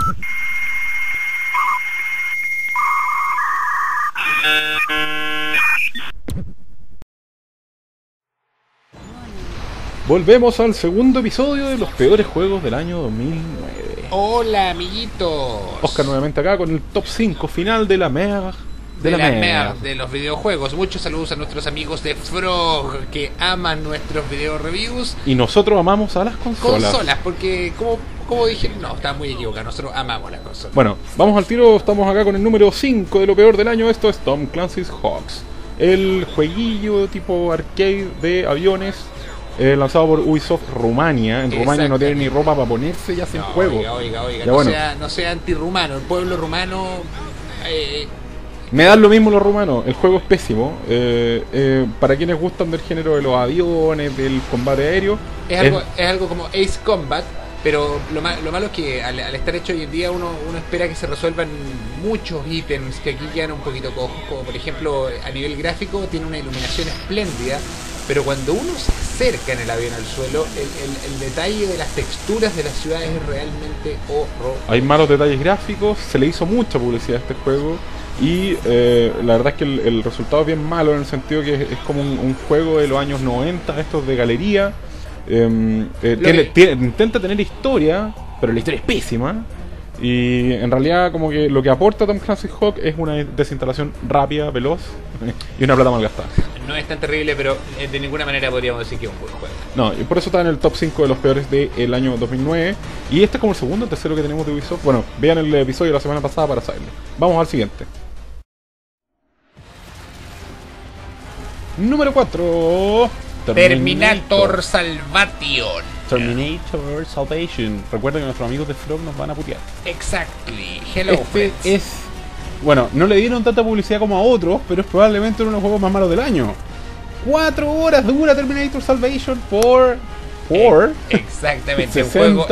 Volvemos al segundo episodio de los peores juegos del año 2009. Hola, amiguitos. Oscar nuevamente acá con el top 5 final de la MER. De los videojuegos. Muchos saludos a nuestros amigos de Frog que aman nuestros video reviews. Y nosotros amamos a las consolas. Porque como dije, no, estaba muy equivocado. Nosotros amamos las consolas. Bueno, vamos al tiro. Estamos acá con el número 5 de lo peor del año. Esto es Tom Clancy's Hawks, el jueguillo tipo arcade de aviones. Lanzado por Ubisoft Rumania. En Rumania no tiene ni ropa para ponerse y hacen juego. Oiga, ya, bueno. no sea antirrumano. El pueblo rumano... Me dan lo mismo los rumanos. El juego es pésimo. Para quienes gustan del género de los aviones, del combate aéreo, es algo como Ace Combat. Pero lo malo es que al estar hecho hoy en día uno espera que se resuelvan muchos ítems que aquí quedan un poquito cojos. Como por ejemplo, a nivel gráfico tiene una iluminación espléndida, pero cuando uno se acerca en el avión al suelo, el detalle de las texturas de las ciudades es realmente horroroso. Hay malos detalles gráficos, se le hizo mucha publicidad a este juego y la verdad es que el resultado es bien malo, en el sentido que es como un juego de los años 90, estos de galería. Intenta tener historia, pero la historia es pésima. Y en realidad como que lo que aporta Tom Clancy's Hawk es una desinstalación rápida, veloz y una plata mal gastada. No es tan terrible, pero de ninguna manera podríamos decir que es un buen juego. No, y por eso está en el top 5 de los peores del año 2009. Y este es como el segundo o tercero que tenemos de Ubisoft. Bueno, vean el episodio de la semana pasada para saberlo. Vamos al siguiente. Número 4. Terminator Salvation. Terminator Salvation. Recuerden que nuestros amigos de Frog nos van a putear. Exactly. Hello, friends. Bueno, no le dieron tanta publicidad como a otros, pero es probablemente uno de los juegos más malos del año. 4 horas dura Terminator Salvation por exactamente, un juego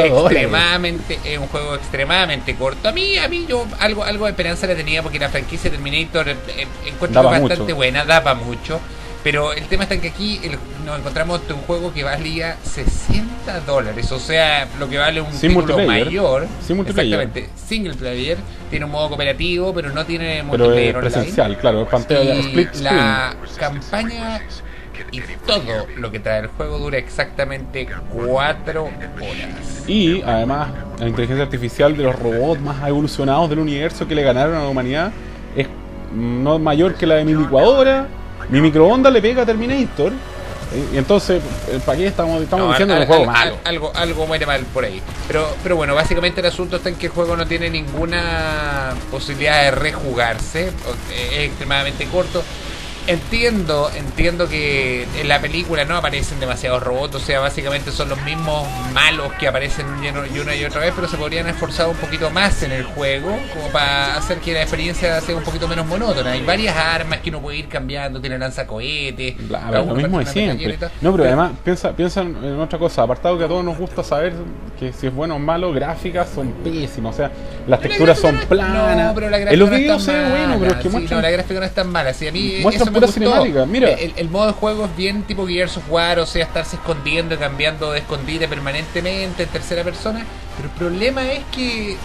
extremadamente corto. A mí yo algo de esperanza le tenía, porque la franquicia Terminator encuentro bastante buena, daba mucho. Pero el tema está en que aquí nos encontramos de un juego que valía $60, o sea, lo que vale un título mayor. Sin multiplayer. Exactamente, single player. Tiene un modo cooperativo, pero no tiene multiplayer online. Presencial, claro, es pantalla split screen. La campaña y todo lo que trae el juego dura exactamente 4 horas. Y además, la inteligencia artificial de los robots más evolucionados del universo que le ganaron a la humanidad es no mayor que la de mi licuadora. Mi microondas le pega a Terminator. Y entonces, ¿para qué estamos diciendo que es un juego malo? Algo muere mal por ahí. Pero bueno, básicamente el asunto está en que el juego no tiene ninguna posibilidad de rejugarse. Es extremadamente corto. Entiendo que en la película no aparecen demasiados robots, o sea, básicamente son los mismos malos que aparecen una y otra vez, pero se podrían esforzar un poquito más en el juego, como para hacer que la experiencia sea un poquito menos monótona. Hay varias armas que uno puede ir cambiando, tiene lanzacohetes, lo mismo de siempre. No, pero además piensa en otra cosa, apartado que a todos nos gusta saber que si es bueno o malo, gráficas son pésimas, o sea, las texturas son planas. No, pero la gráfica en los videos se ve bueno, pero es que muestran... la gráfica no es tan mala. Si a mí muestran pura cinemática, mira. El modo de juego es bien tipo Gears of War, o sea, estarse escondiendo y cambiando de escondite permanentemente en tercera persona. Pero el problema es que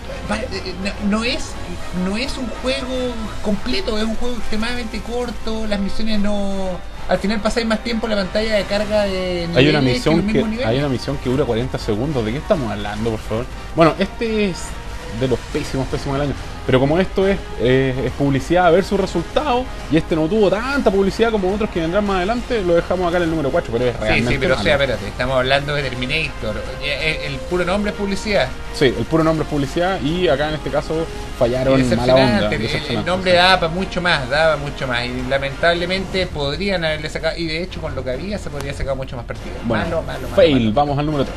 no es un juego completo, es un juego extremadamente corto. Las misiones no... Al final pasáis más tiempo en la pantalla de carga de niveles. Hay una misión que dura 40 segundos. ¿De qué estamos hablando, por favor? Bueno, este es de los pésimos del año. Pero como esto es publicidad a ver su resultado, y este no tuvo tanta publicidad como otros que vendrán más adelante, lo dejamos acá en el número 4, pero es realmente Sí, pero malo. O sea, espérate, estamos hablando de Terminator. El puro nombre es publicidad. Sí, el puro nombre es publicidad, y acá en este caso fallaron mala onda. El nombre daba mucho más, y lamentablemente podrían haberle sacado, y de hecho con lo que había se podría sacar mucho más partido. Bueno, fail. Vamos al número 3.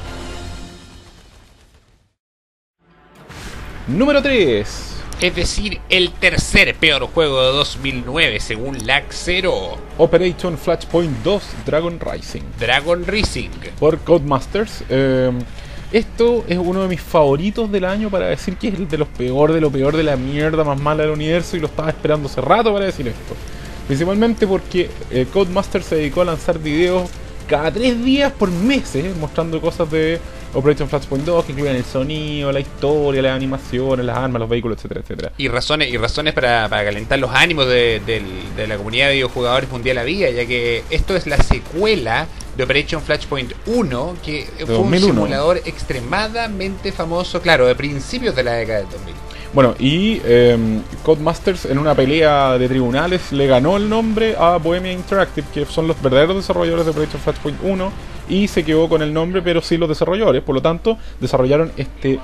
Número 3. Es decir, el tercer peor juego de 2009 según Lag 0. Operation Flashpoint 2 Dragon Rising. Por Codemasters. Esto es uno de mis favoritos del año para decir que es el de los peor de lo peor de la mierda más mala del universo, y lo estaba esperando hace rato para decir esto. Principalmente porque Codemasters se dedicó a lanzar videos cada 3 días por meses, mostrando cosas de Operation Flashpoint 2, que incluyen el sonido, la historia, las animaciones, las armas, los vehículos, etcétera, etcétera. Y razones para calentar los ánimos de la comunidad de videojugadores mundial había, ya que esto es la secuela de Operation Flashpoint 1, que fue 2001. un simulador extremadamente famoso, claro, de principios de la década del 2000. Bueno, y Codemasters en una pelea de tribunales le ganó el nombre a Bohemia Interactive, que son los verdaderos desarrolladores de Operation Flashpoint 1, y se quedó con el nombre, pero sí los desarrolladores. Por lo tanto, desarrollaron este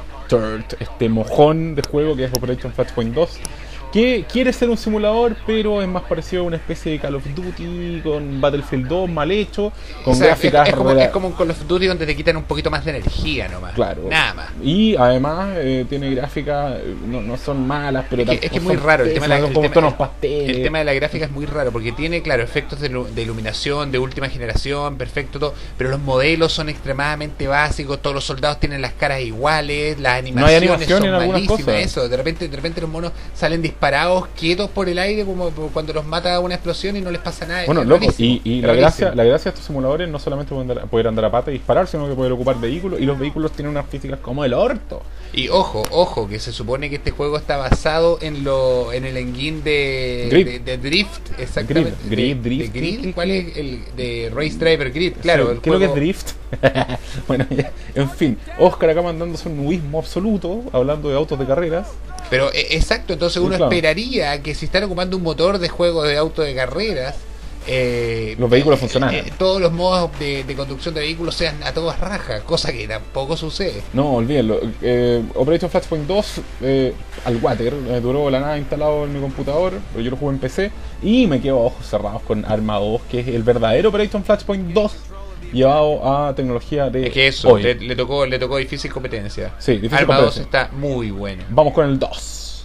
mojón de juego que es Operation Flashpoint 2, que quiere ser un simulador, pero es más parecido a una especie de Call of Duty con Battlefield 2 mal hecho, con gráficas... Es como un Call of Duty donde te quitan un poquito más de energía nomás. Claro. Nada más. Y además tiene gráficas, no son malas, pero es que es muy raro el tema pasteles. El tema de la gráfica es muy raro porque tiene, claro, efectos de iluminación de última generación, perfecto todo, pero los modelos son extremadamente básicos, todos los soldados tienen las caras iguales, las animaciones son en algunas malísimas, cosas. eso, de repente los monos salen disparados quietos por el aire como cuando los mata una explosión y no les pasa nada. Bueno, loco, y la gracia de estos simuladores no solamente poder andar a pata y disparar, sino que poder ocupar vehículos, y los vehículos tienen unas físicas como el orto. Y ojo, que se supone que este juego está basado en el engine de Drift, exactamente. Grid, ¿cuál es el de Race Driver Grid? Claro, sí, ¿qué es lo que es Drift? Bueno, ya, en fin, Oscar acá mandándose un nudismo absoluto, hablando de autos de carreras. Pero exacto, entonces uno esperaría que si están ocupando un motor de juego de auto de carreras, los vehículos funcionaran. Todos los modos de conducción de vehículos sean a todas rajas, cosa que tampoco sucede. No, olvídenlo. Operation Flashpoint 2 al water, duró la nada instalado en mi computador, pero yo lo jugué en PC y me quedo a ojos cerrados con Arma 2, que es el verdadero Operation Flashpoint 2 llevado a tecnología de es que eso, hoy. Le tocó difícil competencia. Sí, difícil Arma competencia. 2 está muy bueno. Vamos con el 2.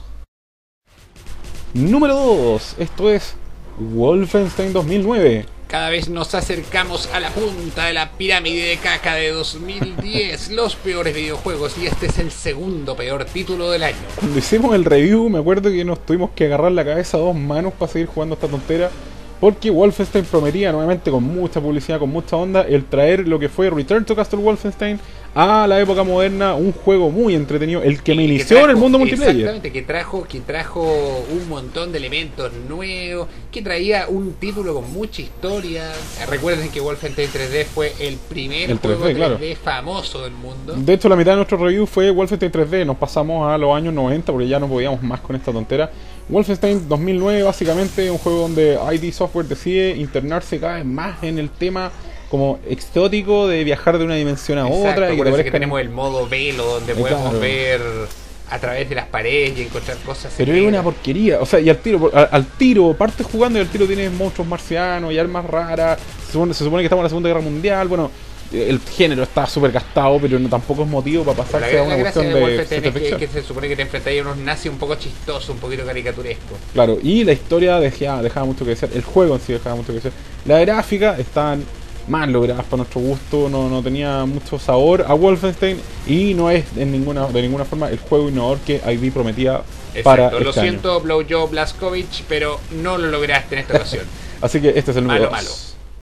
Número 2. Esto es Wolfenstein 2009. Cada vez nos acercamos a la punta de la pirámide de caca de 2010, los peores videojuegos, y este es el segundo peor título del año. Cuando hicimos el review me acuerdo que nos tuvimos que agarrar la cabeza a dos manos para seguir jugando esta tontera, porque Wolfenstein prometía nuevamente, con mucha publicidad, con mucha onda, el traer lo que fue Return to Castle Wolfenstein a la época moderna, un juego muy entretenido, el que me inició en el mundo multiplayer. Exactamente, que trajo un montón de elementos nuevos, que traía un título con mucha historia. Recuerden que Wolfenstein 3D fue el primer juego 3D claro, famoso del mundo. De hecho, la mitad de nuestro review fue Wolfenstein 3D, nos pasamos a los años 90 porque ya no podíamos más con esta tontera. Wolfenstein 2009 básicamente un juego donde ID Software decide internarse cada vez más en el tema como exótico de viajar de una dimensión a otra. Y que tenemos el modo velo donde podemos ver a través de las paredes y encontrar cosas. Pero es una porquería, o sea, y al tiro parte jugando y al tiro tienes monstruos marcianos y armas raras. Se supone que estamos en la Segunda Guerra Mundial. Bueno, el género está súper gastado, pero tampoco es motivo para pasarse a una cuestión de ciencia ficción. Que se supone que te enfrentáis a unos nazis un poco chistosos, un poquito caricaturesco. Claro, y la historia dejaba mucho que desear, el juego en sí dejaba mucho que desear. La gráfica estaban mal logradas para nuestro gusto, no tenía mucho sabor a Wolfenstein y no es de ninguna forma el juego innovador que ID prometía. Exacto, para este lo siento, Blowjob Blazkowicz, pero no lo lograste en esta ocasión. Así que este es el número 2. Malo.